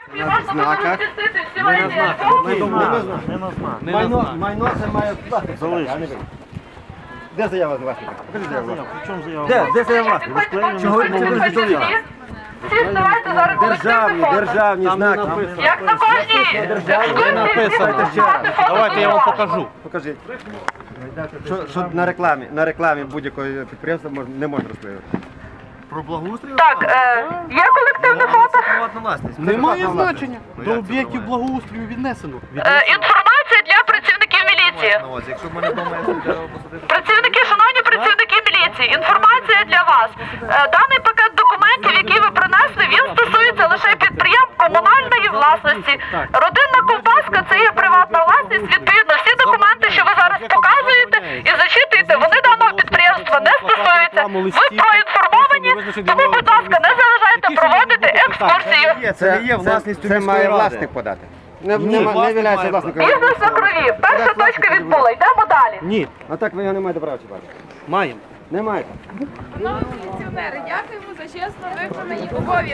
На знаках. Майно це має власник. Де заява власника? Покажи заяву власника. Де заява власника? Чого ви це дозволяєте? Державні знаки. Як на кожній екскурсії. Давайте я вам покажу. Покажіть. Що на рекламі будь-якого підприємства не можна розклеювати. Про благоустрій? Так, є колективне фото. Немає значення. До об'єктів благоустрою віднесено. Інформація для працівників міліції. Працівники, шановні працівники міліції, інформація для вас. Даний пакет документів, який ви принесли, він стосується лише підприємств комунальної власності. Родинна ковбаска – це є приватна власність. Відповідно, всі документи, що ви зараз показуєте і зачитуєте, вони даного підприємства не стосуються. Ви проінформовані, тому, будь ласка, не заважайте проводити екскурсію. Це має власник подати. Не являється власником. Бізнес на крові. Перша точка відбула. Йдемо далі. Ні, А так ви його не маєте права чіпати. маємо. Не маєте. Шановні міліціонери, дякуємо за чесно виконані обов'язки.